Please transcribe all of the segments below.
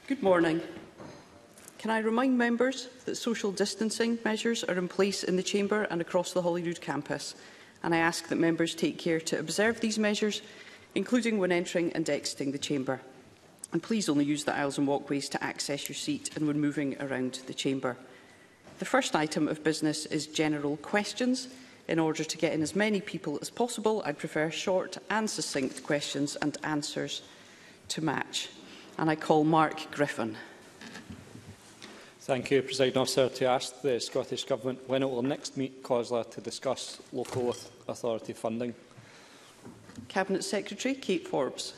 Good morning. Can I remind members that social distancing measures are in place in the Chamber and across the Holyrood campus, and I ask that members take care to observe these measures, including when entering and exiting the Chamber. And please only use the aisles and walkways to access your seat and when moving around the Chamber. The first item of business is general questions. In order to get in as many people as possible, I prefer short and succinct questions and answers to match. And I call Mark Griffin. Thank you, Presiding Officer. To ask the Scottish Government when it will next meet COSLA to discuss local authority funding. Cabinet Secretary Kate Forbes.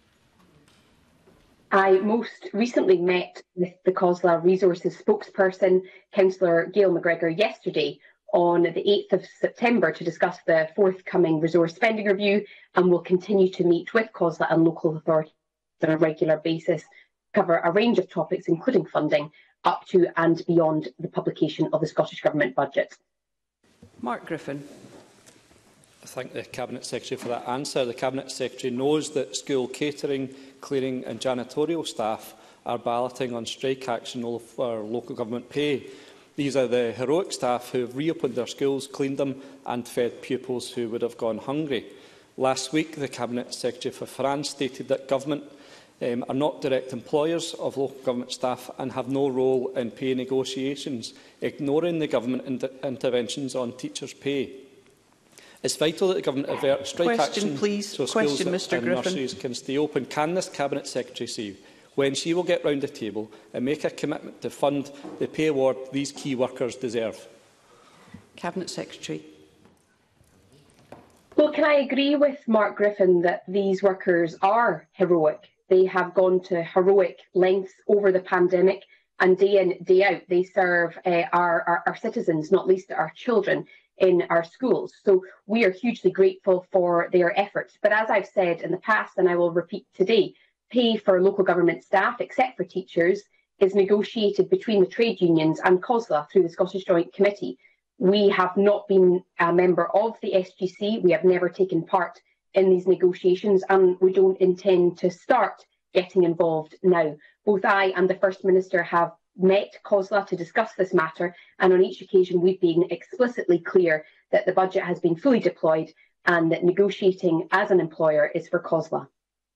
I most recently met with the COSLA Resources spokesperson, Councillor Gail McGregor, yesterday on the 8th of September to discuss the forthcoming resource spending review, and will continue to meet with COSLA and local authorities on a regular basis, cover a range of topics including funding up to and beyond the publication of the Scottish Government budget. Mark Griffin. I thank the Cabinet Secretary for that answer. The Cabinet Secretary knows that school catering, cleaning and janitorial staff are balloting on strike action for local government pay. These are the heroic staff who have reopened their schools, cleaned them and fed pupils who would have gone hungry. Last week, the Cabinet Secretary for France stated that government are not direct employers of local government staff and have no role in pay negotiations, ignoring the government interventions on teachers' pay. It's vital that the government avert strike action so schools and nurseries can stay open. Can this Cabinet Secretary say when she will get round the table and make a commitment to fund the pay award these key workers deserve? Cabinet Secretary. Well, can I agree with Mark Griffin that these workers are heroic? They have gone to heroic lengths over the pandemic, and day in, day out, they serve our citizens, not least our children, in our schools. So we are hugely grateful for their efforts. But as I've said in the past, and I will repeat today, pay for local government staff, except for teachers, is negotiated between the trade unions and COSLA through the Scottish Joint Committee. We have not been a member of the SGC. We have never taken part in these negotiations, and we don't intend to start getting involved now. Both I and the First Minister have met COSLA to discuss this matter, and on each occasion we've been explicitly clear that the budget has been fully deployed and that negotiating as an employer is for COSLA.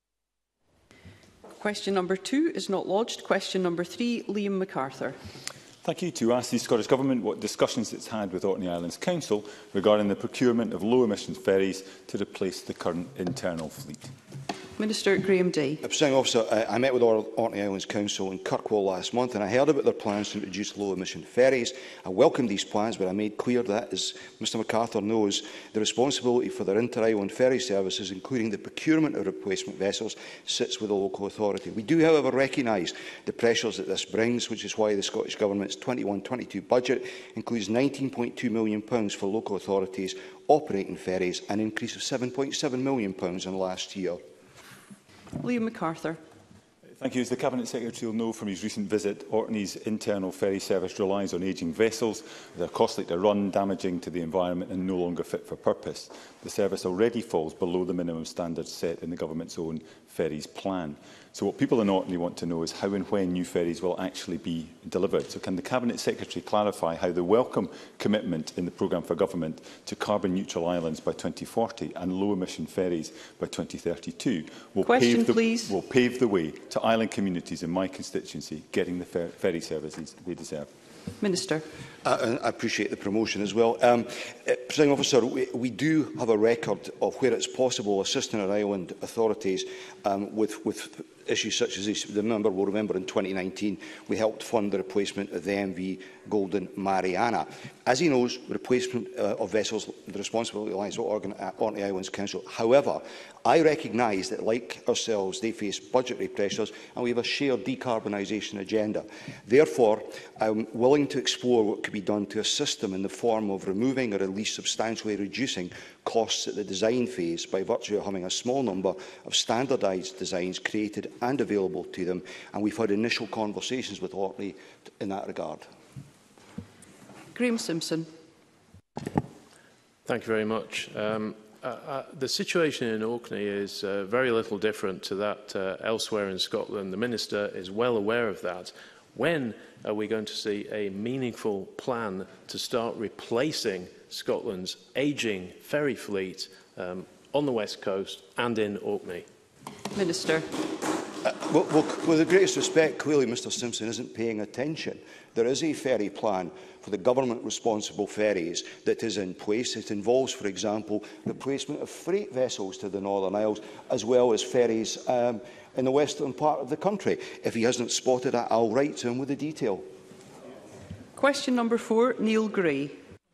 Question number 2 is not lodged. Question number 3, Liam MacArthur. Thank you. To ask the Scottish Government what discussions it's had with Orkney Islands Council regarding the procurement of low-emissions ferries to replace the current internal fleet. Minister Graham Day. Presiding Officer, I met with Orkney Islands Council in Kirkwall last month, and I heard about their plans to introduce low-emission ferries. I welcomed these plans, but I made clear that, as Mr MacArthur knows, the responsibility for their inter-island ferry services, including the procurement of replacement vessels, sits with the local authority. We do, however, recognise the pressures that this brings, which is why the Scottish Government's 21-22 budget includes £19.2 million for local authorities operating ferries, an increase of £7.7 million in last year. Liam MacArthur. Thank you. As the Cabinet Secretary will know from his recent visit, Orkney's internal ferry service relies on ageing vessels. They are costly to run, damaging to the environment and no longer fit for purpose. The service already falls below the minimum standards set in the Government's own ferries plan. So what people in Orkney want to know is how and when new ferries will actually be delivered. So can the Cabinet Secretary clarify how the welcome commitment in the programme for government to carbon-neutral islands by 2040 and low-emission ferries by 2032 will pave the way to island communities in my constituency getting the ferry services they deserve? Minister. I appreciate the promotion as well. Presiding Officer, we do have a record of where it's possible assisting our island authorities with issues such as this. The member will remember in 2019 we helped fund the replacement of the MV Golden Mariana. As he knows, the replacement of vessels, the responsibility lies with Orkney Islands Council. However, I recognise that, like ourselves, they face budgetary pressures and we have a shared decarbonisation agenda. Therefore, I'm willing to explore what could be done to assist them in the form of removing or at least substantially reducing costs at the design phase by virtue of having a small number of standardised designs created and available to them, and we've had initial conversations with Orkney in that regard. Graham Simpson. Thank you very much. The situation in Orkney is very little different to that elsewhere in Scotland. The Minister is well aware of that. When are we going to see a meaningful plan to start replacing Scotland's ageing ferry fleet on the West Coast and in Orkney? Minister. Well, with the greatest respect, clearly Mr Simpson isn't paying attention. There is a ferry plan for the government-responsible ferries that is in place. It involves, for example, the placement of freight vessels to the Northern Isles, as well as ferries in the western part of the country. If he hasn't spotted it, I'll write to him with the detail. Question number 4, Neil Gray.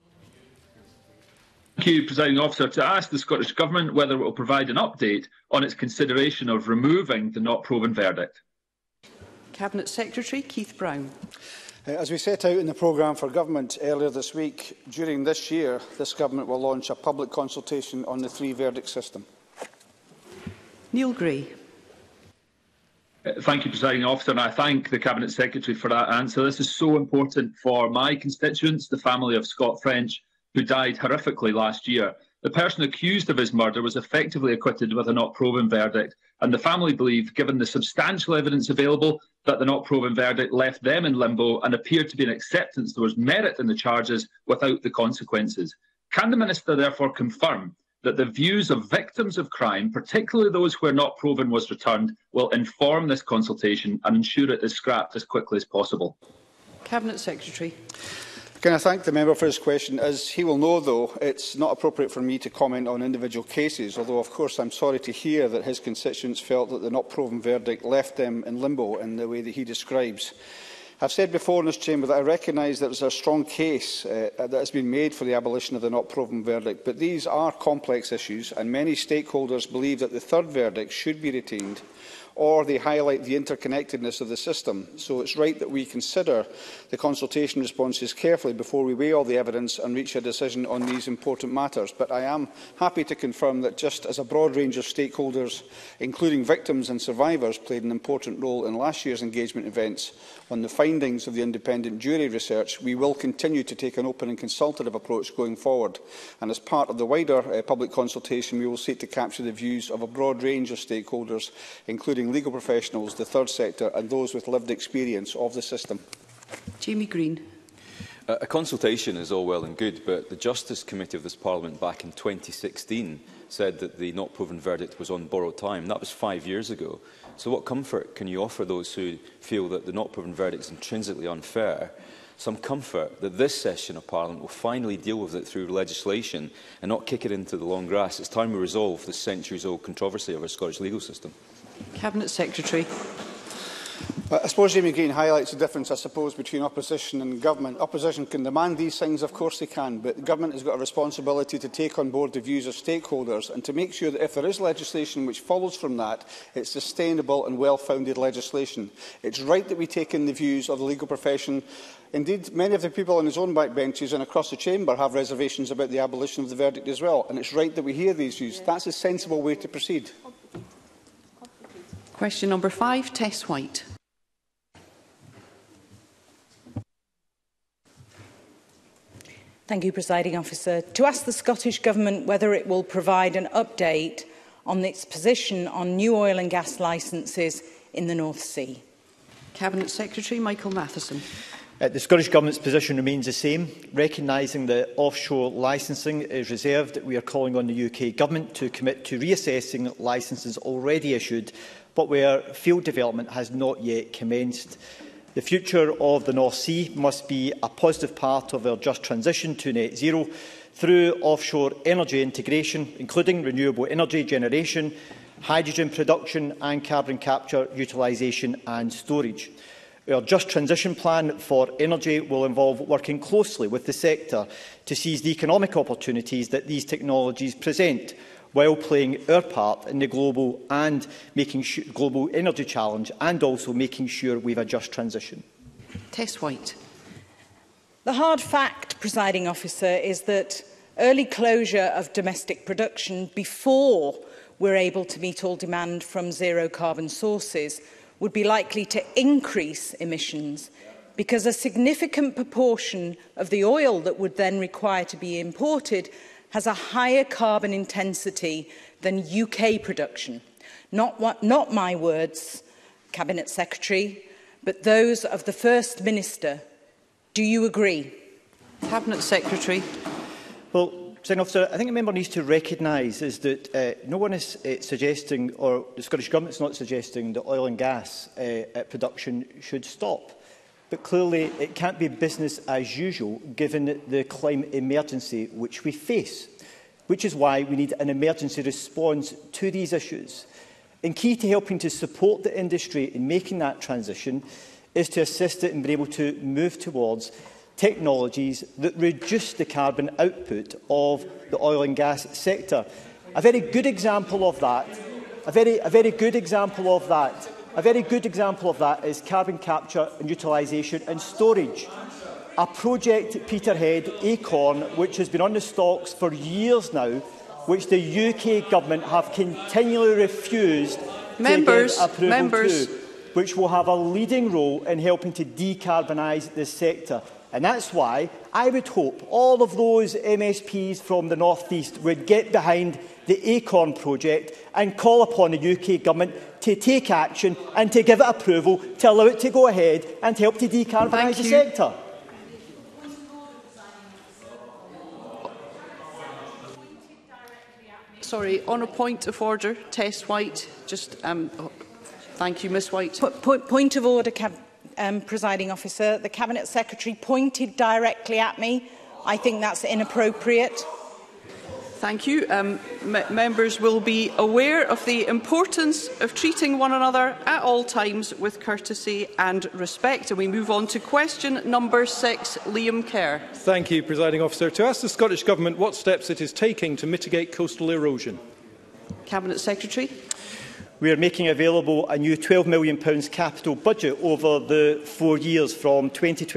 Thank you, Presiding Officer. To ask the Scottish Government whether it will provide an update on its consideration of removing the not proven verdict. Cabinet Secretary Keith Brown. As we set out in the programme for Government earlier this week, during this year, this Government will launch a public consultation on the 3-verdict system. Neil Gray. Thank you, Presiding Officer, and I thank the Cabinet Secretary for that answer. This is so important for my constituents, the family of Scott French, who died horrifically last year. The person accused of his murder was effectively acquitted with a not proven verdict, and the family believe, given the substantial evidence available, that the not proven verdict left them in limbo and appeared to be an acceptance there was merit in the charges without the consequences. Can the Minister therefore confirm that the views of victims of crime, particularly those where not proven was returned, will inform this consultation and ensure it is scrapped as quickly as possible? Cabinet Secretary. Can I thank the member for his question? As he will know, though, it's not appropriate for me to comment on individual cases, although, of course, I'm sorry to hear that his constituents felt that the not proven verdict left them in limbo in the way that he describes. I've said before in this chamber that I recognise that there is a strong case that has been made for the abolition of the not proven verdict, but these are complex issues, and many stakeholders believe that the third verdict should be retained, or they highlight the interconnectedness of the system. So it's right that we consider the consultation responses carefully before we weigh all the evidence and reach a decision on these important matters. But I am happy to confirm that just as a broad range of stakeholders, including victims and survivors, played an important role in last year's engagement events on the findings of the independent jury research, we will continue to take an open and consultative approach going forward. And as part of the wider public consultation, we will seek to capture the views of a broad range of stakeholders, including legal professionals, the third sector and those with lived experience of the system. Jamie Green. A consultation is all well and good, but the Justice Committee of this Parliament back in 2016 said that the not proven verdict was on borrowed time. That was 5 years ago. So what comfort can you offer those who feel that the not proven verdict is intrinsically unfair? Some comfort that this session of Parliament will finally deal with it through legislation and not kick it into the long grass. It's time we resolve this centuries-old controversy of our Scottish legal system. Cabinet Secretary. I suppose Jamie Green highlights the difference, between opposition and government. Opposition can demand these things, of course they can, but the government has got a responsibility to take on board the views of stakeholders and to make sure that if there is legislation which follows from that, it's sustainable and well-founded legislation. It's right that we take in the views of the legal profession. Indeed, many of the people on his own backbenches and across the chamber have reservations about the abolition of the verdict as well, and it's right that we hear these views. That's a sensible way to proceed. Question number 5, Tess White. Thank you, Presiding Officer. To ask the Scottish Government whether it will provide an update on its position on new oil and gas licences in the North Sea. Cabinet Secretary Michael Matheson. The Scottish Government's position remains the same. Recognising that offshore licensing is reserved, we are calling on the UK Government to commit to reassessing licences already issued, but where field development has not yet commenced. The future of the North Sea must be a positive part of our just transition to net zero through offshore energy integration, including renewable energy generation, hydrogen production and carbon capture, utilisation and storage. Our Just Transition Plan for energy will involve working closely with the sector to seize the economic opportunities that these technologies present, while playing our part in the global energy challenge and also making sure we have a just transition. Tess White. The hard fact, Presiding Officer, is that early closure of domestic production before we're able to meet all demand from zero carbon sources would be likely to increase emissions, because a significant proportion of the oil that would then require to be imported has a higher carbon intensity than UK production. Not my words, Cabinet Secretary, but those of the First Minister. Do you agree? Cabinet Secretary. Well, Presiding Officer, I think a member needs to recognise is that no one is suggesting, or the Scottish Government is not suggesting, that oil and gas production should stop. But clearly it can't be business as usual given the climate emergency which we face, which is why we need an emergency response to these issues. And key to helping to support the industry in making that transition is to assist it in being able to move towards technologies that reduce the carbon output of the oil and gas sector. A very good example of that, a very good example of that is carbon capture and utilisation and storage. A project at Peterhead, Acorn, which has been on the stocks for years now, which the UK Government have continually refused to give approval to, which will have a leading role in helping to decarbonise this sector. And that's why I would hope all of those MSPs from the North East would get behind the Acorn project and call upon the UK Government to take action and to give it approval to allow it to go ahead and help to decarbonise the sector. Sorry, on a point of order, Tess White. Thank you, Ms White. Point of order, Presiding Officer. The Cabinet Secretary pointed directly at me. I think that's inappropriate. Thank you. Members will be aware of the importance of treating one another at all times with courtesy and respect. And we move on to question number 6, Liam Kerr. Thank you, Presiding Officer. To ask the Scottish Government what steps it is taking to mitigate coastal erosion. Cabinet Secretary. We are making available a new £12 million capital budget over the 4 years from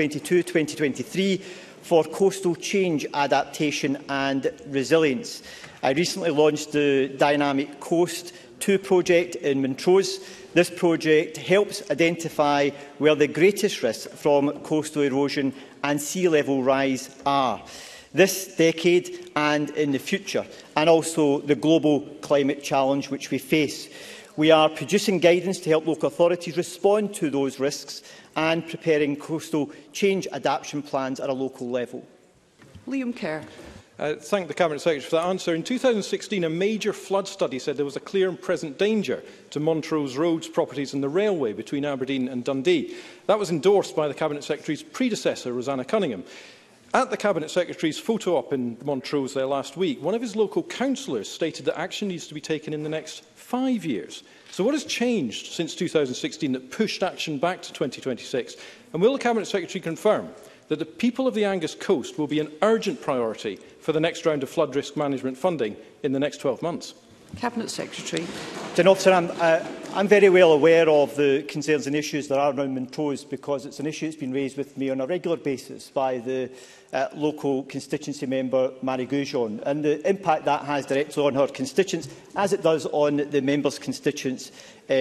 2022-2023 for coastal change adaptation and resilience. I recently launched the Dynamic Coast 2 project in Montrose. This project helps identify where the greatest risks from coastal erosion and sea level rise are this decade and in the future, and also the global climate challenge which we face. We are producing guidance to help local authorities respond to those risks and preparing coastal change adaptation plans at a local level. Liam Kerr. Thank the Cabinet Secretary for that answer. In 2016, a major flood study said there was a clear and present danger to Montrose roads, properties and the railway between Aberdeen and Dundee. That was endorsed by the Cabinet Secretary's predecessor, Rosanna Cunningham. At the Cabinet Secretary's photo op in Montrose there last week, one of his local councillors stated that action needs to be taken in the next 5 years. So what has changed since 2016 that pushed action back to 2026? And will the Cabinet Secretary confirm that the people of the Angus Coast will be an urgent priority for the next round of flood risk management funding in the next 12 months? Cabinet Secretary. Officer, I'm very well aware of the concerns and issues that are around Montrose because it's an issue that's been raised with me on a regular basis by the local constituency member, Mary Goujon, and the impact that has directly on her constituents, as it does on the members' constituents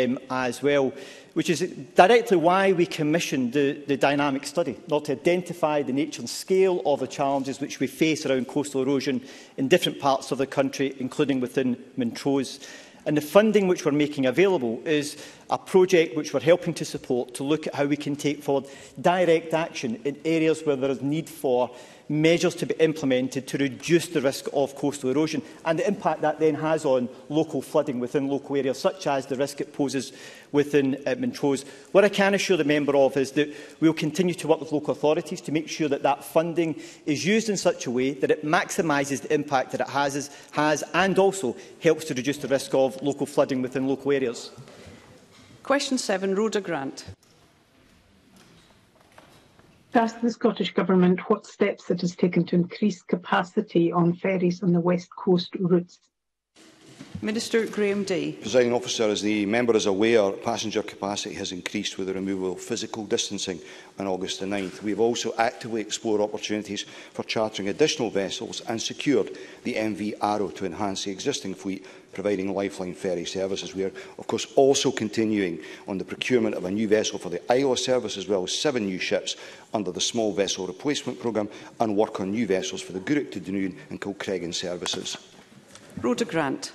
as well, which is directly why we commissioned the dynamic study, not to identify the nature and scale of the challenges which we face around coastal erosion in different parts of the country, including within Montrose. And the funding which we're making available is a project which we're helping to support to look at how we can take forward direct action in areas where there is need for measures to be implemented to reduce the risk of coastal erosion and the impact that then has on local flooding within local areas, such as the risk it poses within Montrose. What I can assure the member of is that we will continue to work with local authorities to make sure that that funding is used in such a way that it maximises the impact that it has and also helps to reduce the risk of local flooding within local areas. Question 7, Rhoda Grant. To ask the Scottish Government what steps it has taken to increase capacity on ferries on the West Coast routes. Minister Graham Day. Presiding Officer, as the member is aware, passenger capacity has increased with the removal of physical distancing on August the 9th. We have also actively explored opportunities for chartering additional vessels and secured the MV Arrow to enhance the existing fleet, providing lifeline ferry services. We are, of course, also continuing on the procurement of a new vessel for the Isla service, as well as 7 new ships under the Small Vessel Replacement Programme, and work on new vessels for the Gourock to Dunoon and Kilcreggan services. Rhoda Grant.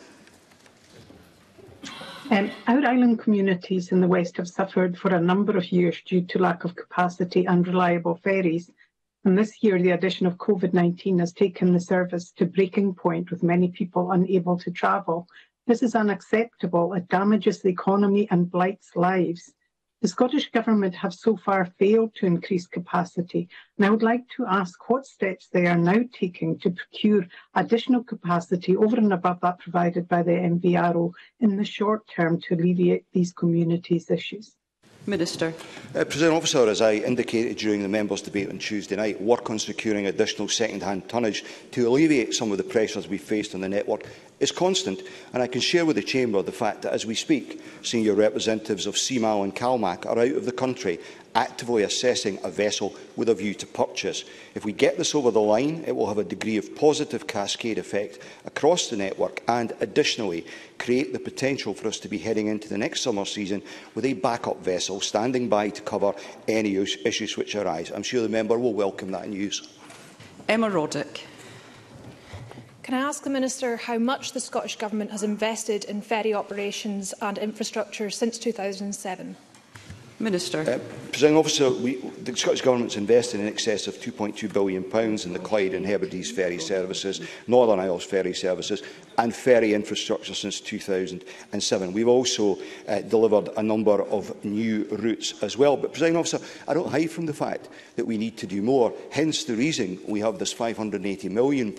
Our island communities in the West have suffered for a number of years due to lack of capacity and reliable ferries. And this year, the addition of COVID-19 has taken the service to breaking point, with many people unable to travel. This is unacceptable. It damages the economy and blights lives. The Scottish Government have so far failed to increase capacity, and I would like to ask what steps they are now taking to procure additional capacity over and above that provided by the MV Arrow in the short term to alleviate these communities' issues. Minister. Presiding Officer, as I indicated during the members' debate on Tuesday night, work on securing additional second-hand tonnage to alleviate some of the pressures we faced on the network is constant, and I can share with the Chamber the fact that as we speak, senior representatives of CMAL and CalMac are out of the country actively assessing a vessel with a view to purchase. If we get this over the line, it will have a degree of positive cascade effect across the network and, additionally, create the potential for us to be heading into the next summer season with a backup vessel standing by to cover any issues which arise. I'm sure the member will welcome that news. Emma Roddick. Can I ask the Minister how much the Scottish Government has invested in ferry operations and infrastructure since 2007? Minister. Presiding Officer, the Scottish Government has invested in excess of £2.2 billion in the Clyde and Hebrides ferry services, Northern Isles ferry services and ferry infrastructure since 2007. We've also delivered a number of new routes as well. But, Presiding Officer, I don't hide from the fact that we need to do more, hence the reason we have this £580 million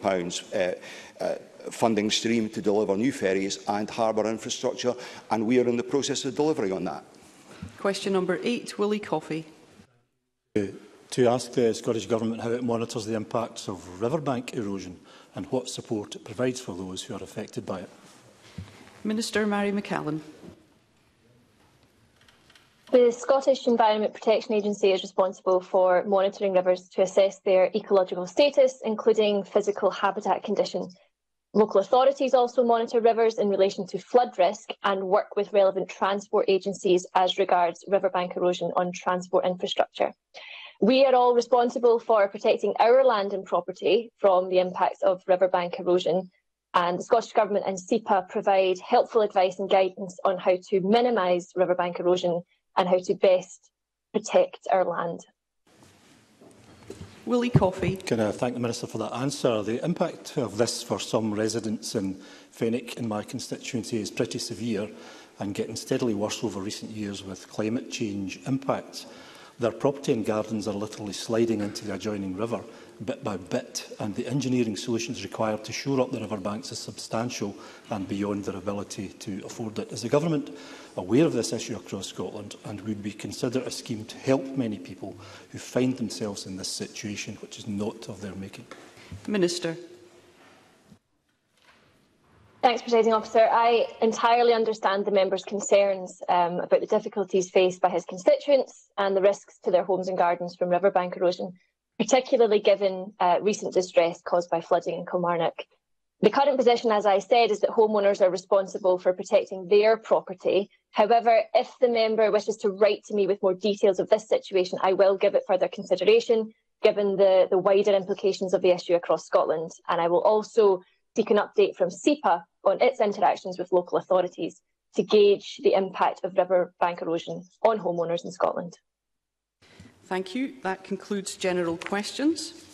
funding stream to deliver new ferries and harbour infrastructure, and we are in the process of delivering on that. Question number 8, Willie Coffey. To ask the Scottish Government how it monitors the impacts of riverbank erosion and what support it provides for those who are affected by it. Minister Mary McCallan. The Scottish Environment Protection Agency is responsible for monitoring rivers to assess their ecological status, including physical habitat condition. Local authorities also monitor rivers in relation to flood risk and work with relevant transport agencies as regards riverbank erosion on transport infrastructure. We are all responsible for protecting our land and property from the impacts of riverbank erosion, and the Scottish Government and SEPA provide helpful advice and guidance on how to minimise riverbank erosion and how to best protect our land. Willie Coffey. Can I thank the Minister for that answer? The impact of this for some residents in Fenwick in my constituency is pretty severe and getting steadily worse over recent years with climate change impacts. Their property and gardens are literally sliding into the adjoining river bit by bit, and the engineering solutions required to shore up the riverbanks is substantial and beyond their ability to afford it. Is the Government aware of this issue across Scotland, and would we consider a scheme to help many people who find themselves in this situation, which is not of their making? Minister. Thanks, Presiding Officer. I entirely understand the member's concerns about the difficulties faced by his constituents and the risks to their homes and gardens from riverbank erosion, particularly given recent distress caused by flooding in Kilmarnock. The current position, as I said, is that homeowners are responsible for protecting their property. However, if the member wishes to write to me with more details of this situation, I will give it further consideration, given the wider implications of the issue across Scotland. And I will also seek an update from SEPA on its interactions with local authorities to gauge the impact of riverbank erosion on homeowners in Scotland. Thank you. That concludes general questions.